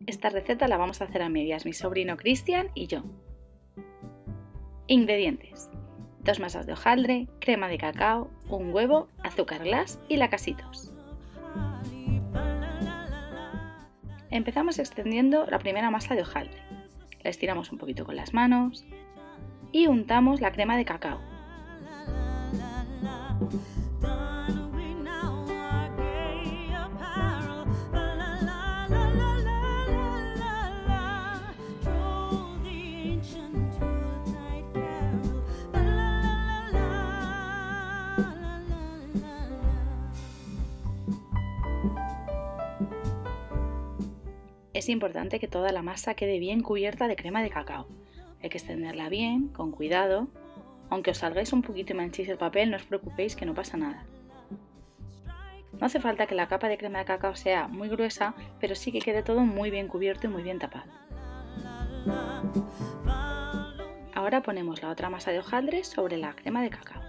Esta receta la vamos a hacer a medias, mi sobrino Cristian y yo. Ingredientes: 2 masas de hojaldre, crema de cacao, un huevo, azúcar glass y lacasitos. Empezamos extendiendo la primera masa de hojaldre. La estiramos un poquito con las manos y untamos la crema de cacao. Es importante que toda la masa quede bien cubierta de crema de cacao. Hay que extenderla bien, con cuidado. Aunque os salgáis un poquito y manchéis el papel, no os preocupéis que no pasa nada. No hace falta que la capa de crema de cacao sea muy gruesa, pero sí que quede todo muy bien cubierto y muy bien tapado. Ahora ponemos la otra masa de hojaldre sobre la crema de cacao.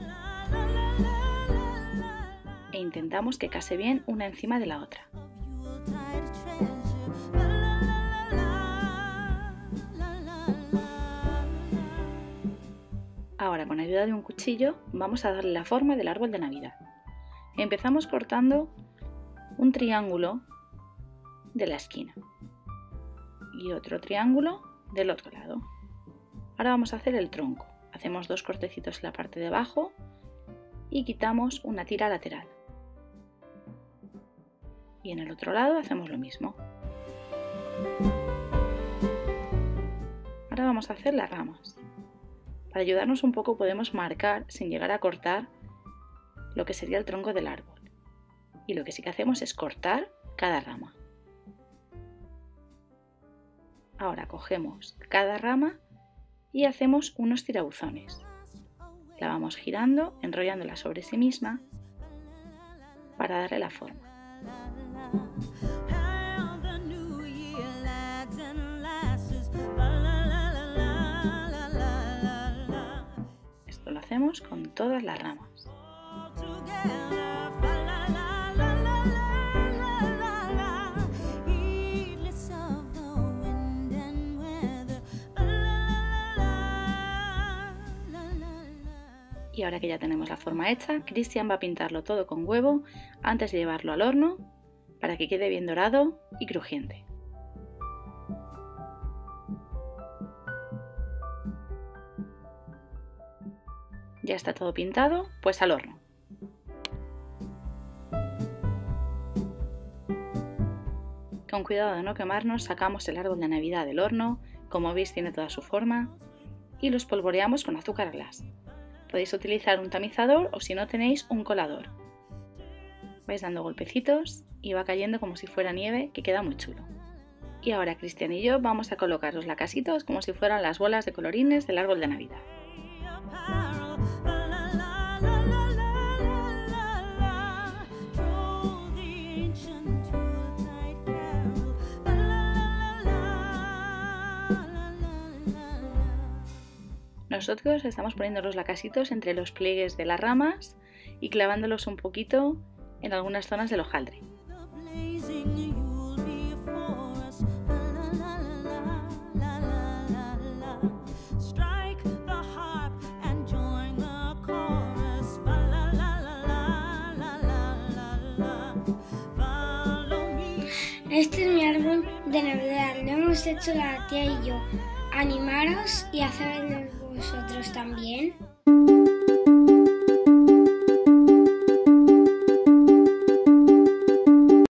E intentamos que case bien una encima de la otra. Ahora, con ayuda de un cuchillo, vamos a darle la forma del árbol de Navidad. Empezamos cortando un triángulo de la esquina y otro triángulo del otro lado. Ahora vamos a hacer el tronco. Hacemos 2 cortecitos en la parte de abajo y quitamos una tira lateral. Y en el otro lado hacemos lo mismo. Ahora vamos a hacer las ramas. Para ayudarnos un poco podemos marcar, sin llegar a cortar, lo que sería el tronco del árbol. Y lo que sí que hacemos es cortar cada rama. Ahora cogemos cada rama y hacemos unos tirabuzones. La vamos girando, enrollándola sobre sí misma para darle la forma. Lo hacemos con todas las ramas. Y ahora que ya tenemos la forma hecha, Cristian va a pintarlo todo con huevo antes de llevarlo al horno para que quede bien dorado y crujiente. Ya está todo pintado, pues al horno. Con cuidado de no quemarnos, sacamos el árbol de Navidad del horno, como veis tiene toda su forma, y lo espolvoreamos con azúcar glass. Podéis utilizar un tamizador o si no tenéis un colador. Vais dando golpecitos y va cayendo como si fuera nieve, que queda muy chulo. Y ahora Cristian y yo vamos a colocar los lacasitos como si fueran las bolas de colorines del árbol de Navidad. Nosotros estamos poniendo los lacasitos entre los pliegues de las ramas y clavándolos un poquito en algunas zonas del hojaldre. Este es mi árbol de Navidad, lo hemos hecho la tía y yo. Animaros y hacedlo vosotros también.